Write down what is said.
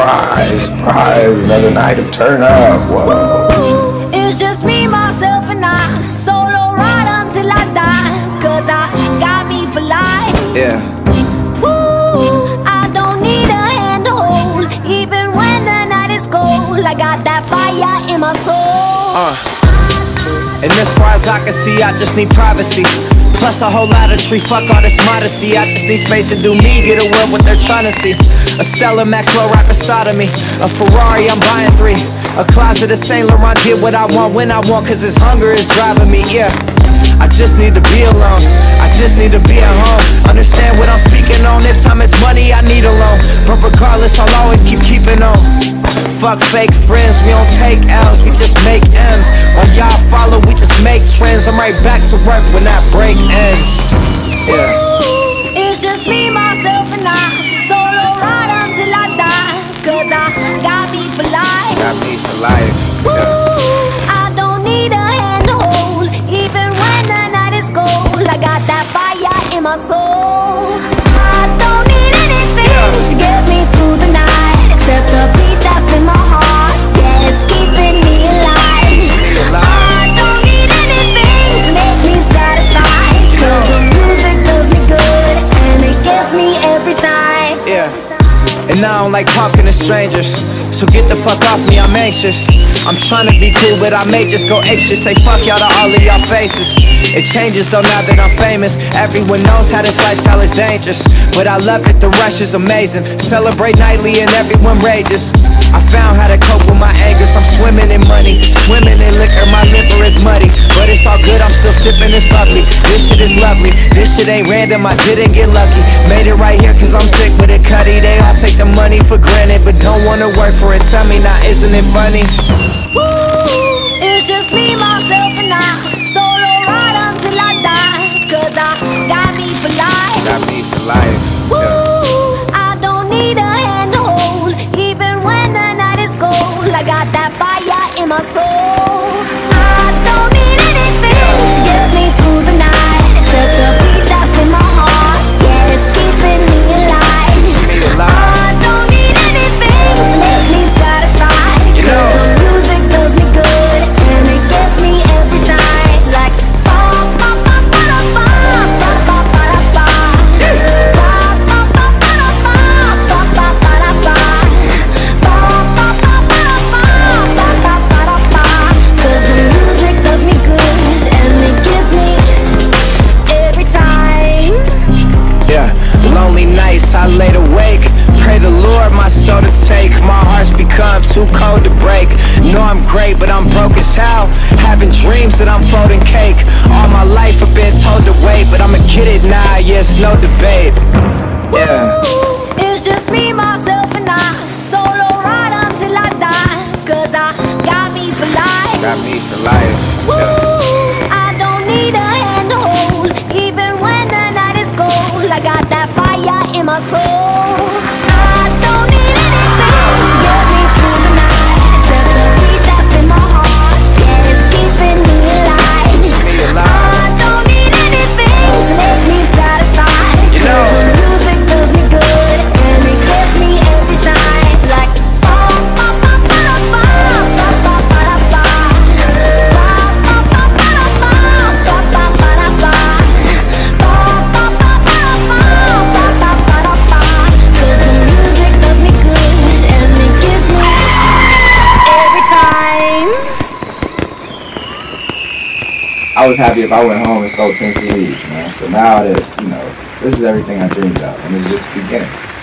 Surprise, surprise, another night of turn up. Whoa. It's just me, myself, and I. Solo ride until I die. Cause I got me for life. Yeah. Woo, I don't need a hand to hold. Even when the night is cold, I got that fire in my soul. And as far as I can see, I just need privacy. Plus a whole lot of tree, fuck all this modesty. I just need space to do me, get away what they're trying to see. A Stella Maxwell right beside of me. A Ferrari, I'm buying 3. A closet of Saint Laurent, get what I want when I want. Cause this hunger is driving me, yeah. I just need to be alone, I just need to be at home. Understand what I'm speaking on, if time is money, I need a loan. But regardless, I'll always keep keeping on. Fuck fake friends, we don't take L's, we just make M's. While y'all follow, we just make trends. I'm right back to work when that break ends. Yeah. It's just me, myself, and I. Solo ride until I die. Cause I got me for life. Got me for life, yeah. I don't need a hand to hold. Even when the night is cold, I got that fire in my soul. I don't need anything to get me through the night, except the beat that's in my heart. Yeah, it's keeping me alive. I don't need anything to make me satisfied. Cause the music does me good, and it gets me every time. Yeah. And I don't like talking to strangers, so get the fuck off me, I'm anxious. I'm trying to be cool, but I may just go apeshit. Say fuck y'all to all of y'all faces. It changes though now that I'm famous. Everyone knows how this lifestyle is dangerous, but I love it, the rush is amazing. Celebrate nightly and everyone rages. I found how to cope with my angers. I'm swimming in money, swimming in liquor. My liver is muddy, but it's all good, I'm still sipping this bubbly. This shit is lovely, this shit ain't random, I didn't get lucky. Made it right here cause I'm sick with it, Cuddy. They all take the money for granted, but don't wanna work for it. Tell me now, isn't it funny? Woo, it's just me, myself, and I. Solo ride until I die. Cause I got me for life. Got me for life, Woo, yeah. I don't need a hand to hold. Even when the night is cold, I got that fire in my soul. I don't need anything to get me through the night, except the beat that's in my heart. Yeah, it's keeping me alive. I don't need anything to make me satisfied. Cause the music does me good, and it gets me every time. Like ba ba ba ba da ba, ba ba ba da ba, ba ba ba ba da ba, ba ba ba da ba, ba ba ba ba da ba, ba ba ba da ba. Cause the music does me good, and it gives me every time. Yeah, lonely nights I laid awake, pray the Lord my soul to take. My heart's become too cold to break. Know I'm great, but I'm broke as hell. Having dreams that I'm folding cake. All my life I've been told to wait, but I'ma get it now, yeah, it's no debate. Yeah. It's just me, myself, and I. Solo ride until I die. Cause I got me for life. Got me for life, Woo, yeah. I don't need a hand to hold. Even when the night is cold, I got that fire in my soul. I don't need anything to get me through the night, except the beat that's in my heart. Yeah, it's keeping me alive. I don't need anything to make me satisfied. You know, Cause the music does me good, and it gets me every time. Like ba ba ba ba da ba, ba ba ba da ba, ba ba ba ba da ba, ba ba ba da ba, ba ba ba ba da ba, ba ba ba da ba. Cause the music does me good, and it gives me every time. I was happy if I went home and sold 10 CDs, man. So now that, this is everything I dreamed of, and it's just the beginning.